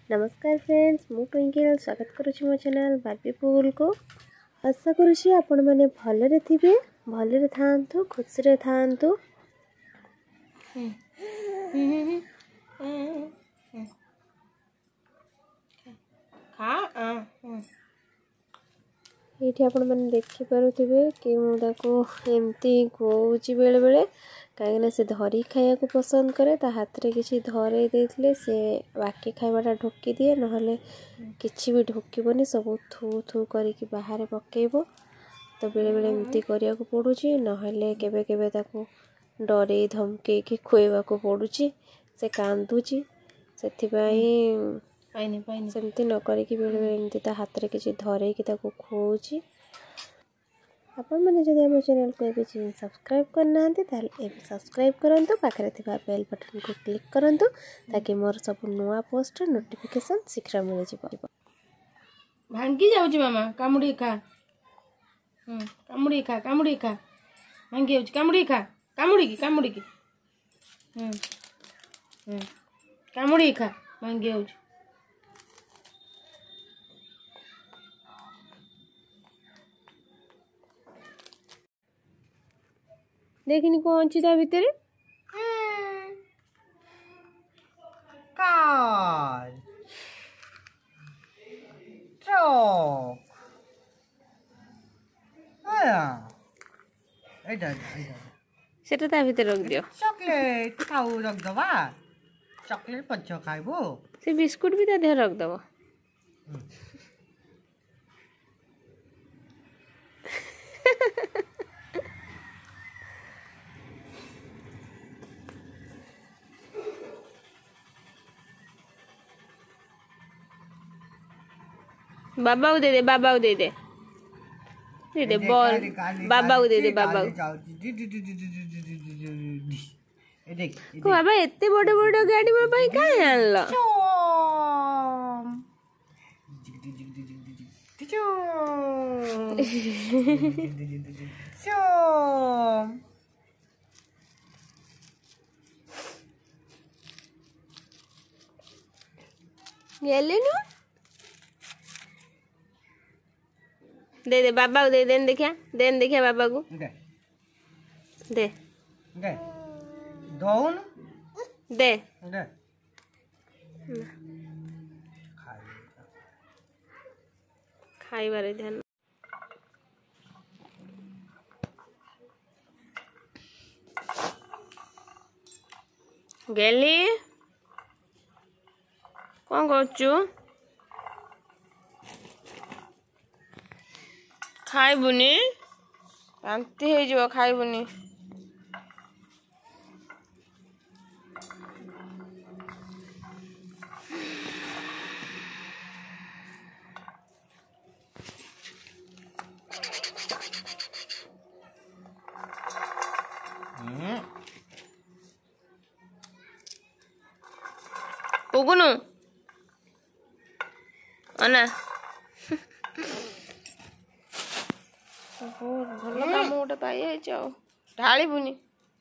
नमस्कार फ्रेंड्स, मु ट्विंकल स्वागत करुच्ची मो चैनल बार्बी पुल को। आशा करुच्ची आपण मैंने भलरे थिबे, भलरे थांतु, खुशी थांतु। ये आपण मैंने देखि पारुथिबे कि मुझे एमती खोची बेले बेले कहीं से धरी खाया को पसंद करे। ता हाथ रे किसी धरे देथिले से बाकी खाइबाटा ढोकी दिए, नहले किछि भी ढोकीबनी, सब थू थू करिकी बाहर पकेइबो। तो बेले बेले एमती करिया को पड़ुची, नहले केबे केबे ताको डरे धमके कि खुएबा को पड़ुची। से कांदुची, सेथिबाई सेमती न करिकी बेले बेले एमती ता हाथ रे किछि धरे कि ताको खुउची। आपण मैंने जब आम चैनल को ए सब्सक्राइब करना ताल सब्सक्राइब करंतु, पाखरे थिबा बेल बटन को क्लिक करंतु ताकि मोर सब नुआ पोस्ट नोटिफिकेशन शीघ्र मिल जिवो। भांगी जाउची मामा, कामुड़ी खा। कामुड़ी खा, कामुड़ी खा। भांगी जाउची, कामुड़ी खा। कामुड़ी की कामुड़ी खा, भांगी जाउची। देखिनी कौन छी ता भीतर कार ट्रक सेटा ता भीतर रख दियो। चॉकलेट खाऊ रख दबा, चॉकलेट पच्चो खाइबो। से बिस्कुट भी ता देह रख दबो। बाबा को दे दे, बाबा को दे दे, दे दे बॉल, बाबा को दे दे, बाबा को। को बाबा एते बड़े बड़े गाड़ी में भाई काहे आनला? गेले नु दे दे बाबा को, दे देन देखिया बाबा को दे दोन दे खाइबारे ध्यान गेली। कौन करचु? खाइबुनी, बांती हो जो खाइबुनी। पुगुनु अना भल काम गोटे पाई ढाड़ी बुनी।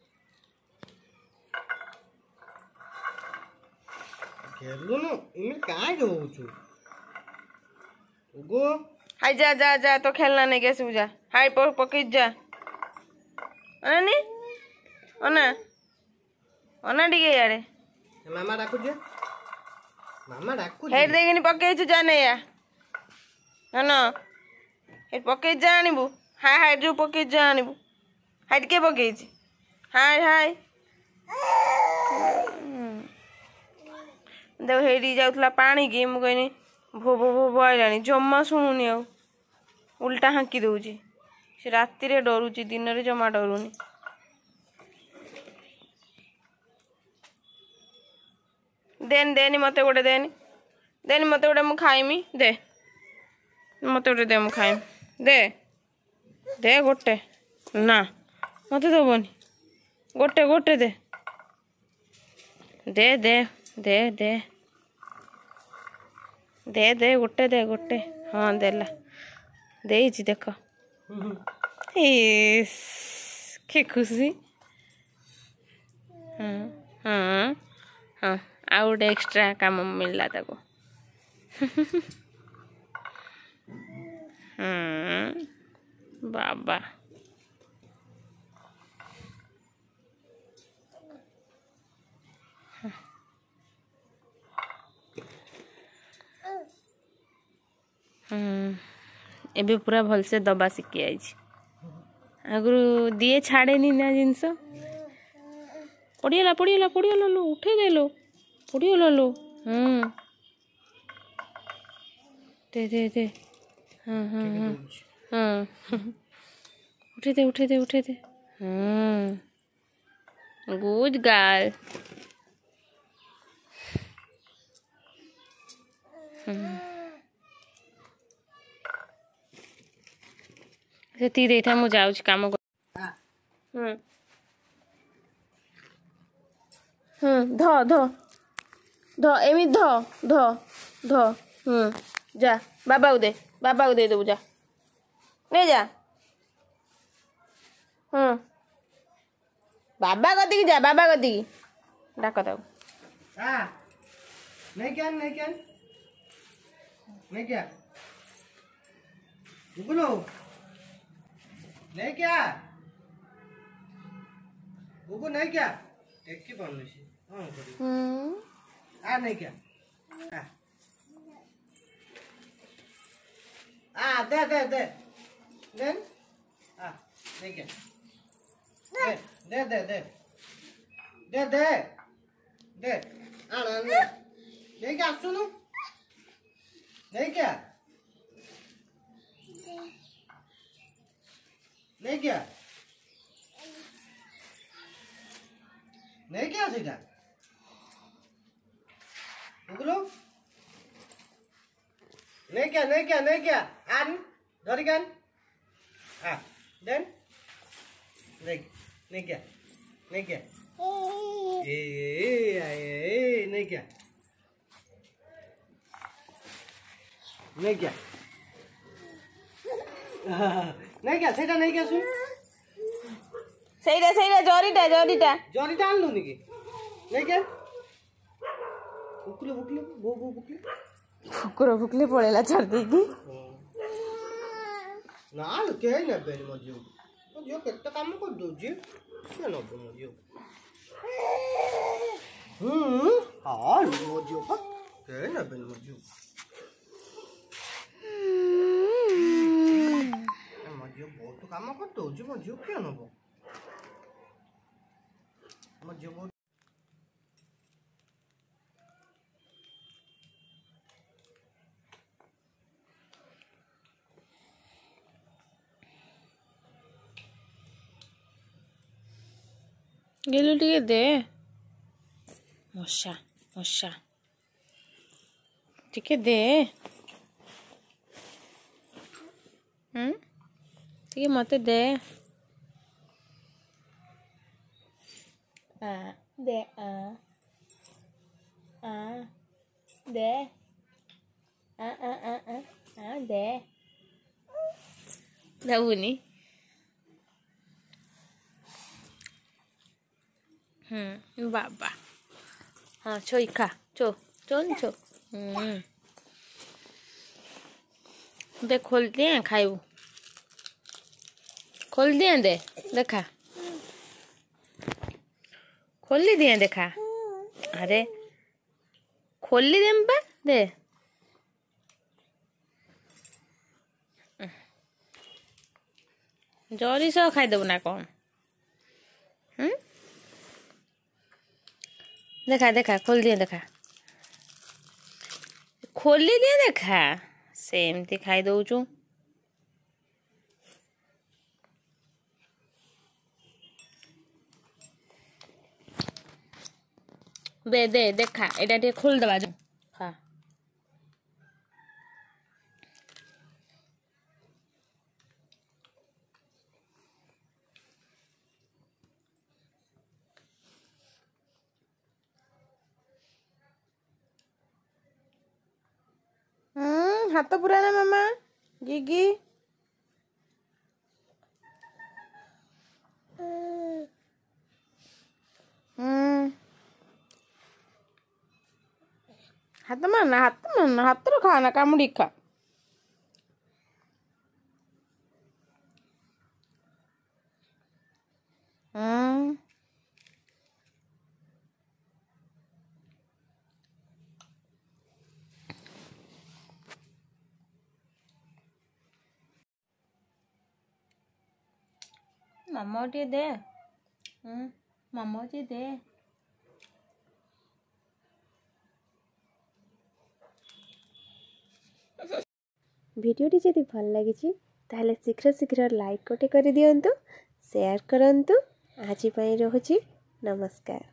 हाय जा जा जा, तो खेलना नहीं कैसे जा। हाय पकड़ जा अना नी अना अना टिके यारे मामा डाकु जे, मामा डाकु हेड देखिनी पकड़ जा नहीं या ना हेड पकड़ जा आनिबु। हाय हाय जो पकड़ जा आनिबु। हाइट के पकड़ हाय हाय देखो हेडी जाउथला पानी की मु कहनी भो भो भो आइलानी, जम्मा शुणुनी आ उल्टा हांकी दउची। से राति रे डरुची, दिन रे जमा डरुनी। देन देनी मते गोटे देनी, देनी मते गोटे मु खाइमी। दे मते गोटे दे, मु खाइमी। दे दे गोटे ना मते दबनी, गोटे गोटे दे दे दे दे दे दे दे गोटे दे गोटे। हाँ देला देइछि देख। कि खुशी। हाँ हाँ हाँ, आ गोटे एक्स्ट्रा काम मिलला ताको। बाबा एबे पूरा भलसे दबा शिखी आई आगु दिए छाड़े ना जिनस पड़ीगला पड़ीगला पड़ीगला लो उठे देलो पड़ीगला लो दे दे दे हाँ हाँ हाँ हाँ उठे दे उठे दे उठे दे गुड गर्ल ती देता मु जाऊँ काम ध ध ध एमी ध ध ध जा बाबा को दे देबू जा ले जा बाबा कदी जा बाबा कदी डाक नहीं क्या नहीं क्या नहीं क्या बुगलो नहीं क्या बुगु नहीं क्या एक की बन सी हां आ नहीं क्या आ दे दे दे देन आ नहीं क्या दे दे दे दे दे दे आ ना नहीं क्या सुनो नहीं क्या नहीं क्या नहीं क्या सीधा बुगलो नहीं क्या नहीं क्या नहीं क्या आन धरी गन आ देन नहीं क्या नहीं क्या ए नहीं क्या नहीं क्या नहीं क्या सेटा नहीं क्या सुन ସେଇଟା ଜରିଟା ଜରିଟା ଆଣିଲୁନି କି नहीं क्या ବୁକିଲେ ବୁକିଲେ ବୋ ବୋ ବୁକିଲେ କୁକୁର ଭୁକିଲେ ପଳେଇଲା ଛାଡ଼ି ଦେଇକି ନା କେହି ନେବେନି ମୋ ଝିଅ କେତେ କାମ କରିଦଉଛି କିଏ ନବ ମୋ ଝିଅ ହଁ ମୋ ଝିଅ ପା କେହି ନେବେନି ମୋ ଝିଅ बहुत काम कर दौर मो झील किए नब मो झील बहुत गेलु टिके दे मशा मशा टिके दे टिके मते दे दे दे दे दबुनी बाबा हाँ छोई खा चो चोन चो दे खोल दिए खाइबू खोल दिए दे देखा खोली दिए देखा अरे खोली दे पा दे जरी सह खाईदेबू ना कौन देखा देखा खोल दिए देखा खोली दिए देखा सेमती खाई दौचु दे दे देखा एटा टे खोल दबा जो खा हाथ पूरा ना मामा गिगी ହାତ ମାରନା, ହାତ ମାରନା, ହାତରେ ଖାଆନା, କାମୁଡ଼ିକି ଖା। ମାମା ଟିକେ ଦେ, ମାମା ଟିକେ ଦେ। ভিডিওটি যদি ভাল লাগিଛି ତାହେଲେ ଶୀଘ୍ର ଲାଇକ୍ ଗୋଟେ କରିଦିଅନ୍ତୁ, ସେୟାର କରନ୍ତୁ। ଆଜି ପାଇଁ ରହୁଛି, ନମସ୍କାର।